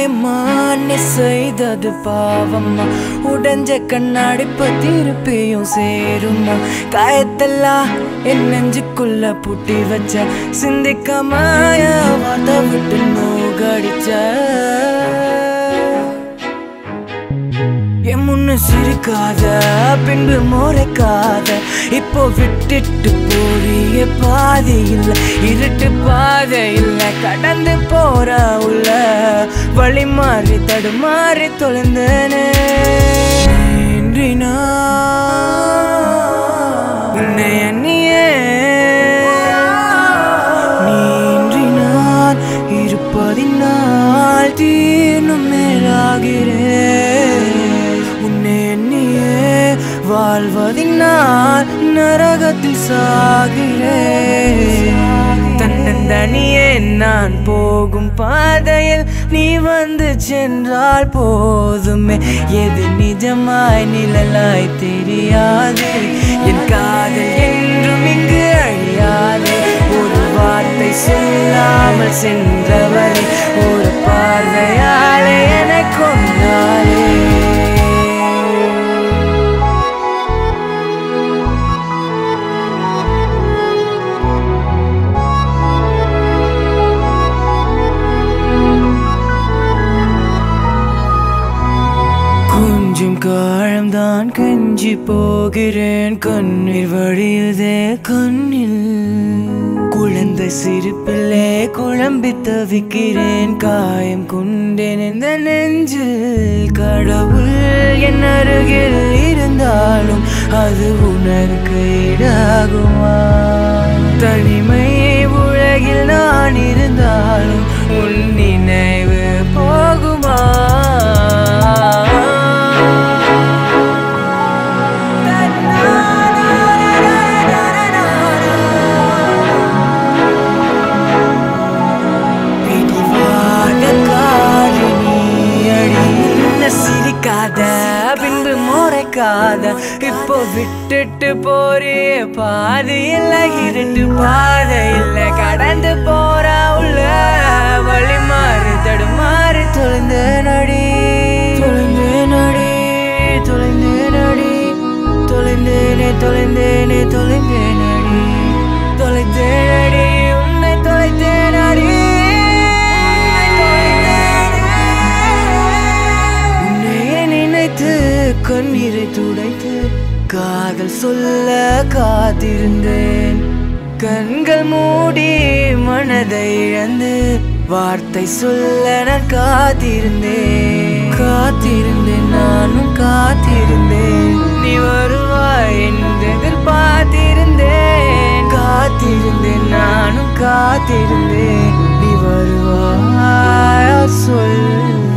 மானே செய்தது பாவம்மா உடஞ்ச கண்ணாடிப்ப திருப்பியும் சேருமா காயத்தெல்லாம் என் நெஞ்சுக்குள்ள பூட்டி வச்ச சிந்திக்காம வார்த்தை விட்டு நோகடிச்ச என் முன்ன சிரிக்காத பின்பு முறைக்காத இப்போ விட்டுட்டு போறிய பாதி இல்ல இருட்டு பாதை இல்ல கடந்து போற உள்ள வழி மாறி தடுமாறி தொலைந்தனே உன்னை எண்ணியே நீன்றினான் இருப்பதினால் தீனும் மேலாகிறேன் உன்னை எண்ணியே வாழ்வதினால் நரகத்தில் சாகிறேன் தன்னந்தனியே நான் போகும் பாதையில் நீ வந்து சென்றால் போதுமே எது நிஜமாய் நிழலாய் தெரியாது என் காதல் என்றும் இங்கு அழியாது ஒரு வார்த்தை சொல்லாமல் சென்றவரை ஒரு பார்வையாலே என்னை கொண்டாலே கொஞ்சம் காலம்தான் கஞ்சி போகிறேன் கண்ணீர் வழியுதே கண்ணில் குழந்தை சிரிப்பிலே குழம்பி தவிக்கிறேன் காயம் கொண்டேன் இந்த நெஞ்சில் கடவுள் என் அருகில் இருந்தாலும் அது உனக்கு ஈடாகுமா தனிமை உலகில் நான் இருந்தாலும் உன் நினைவு போகுமா பின்பு முறைக்காத இப்போ விட்டுட்டு போறிய பாதி இல்ல இருட்டு பாதை இல்ல கடந்து போற உள்ள வழி மாறி தடுமாறி தொலைந்த நடி தொலைந்தே நடி தொலைந்தே நடி தொலைந்தேனே தொலைந்தேனே தொலைந்தே நடி தொலைந்தே நடி உன்னை தொலைத்தே நடி கண்ணீரை துடைத்து காதல் சொல்ல காத்திருந்தேன் கண்கள் மூடி மனதை இழந்து வார்த்தை சொல்ல நான் காத்திருந்தேன் நானும் காத்திருந்தேன் நீ வருவாய் என்று எதிர்பார்த்திருந்தேன் நானும் காத்திருந்தேன் நீ வருவாய் சொல்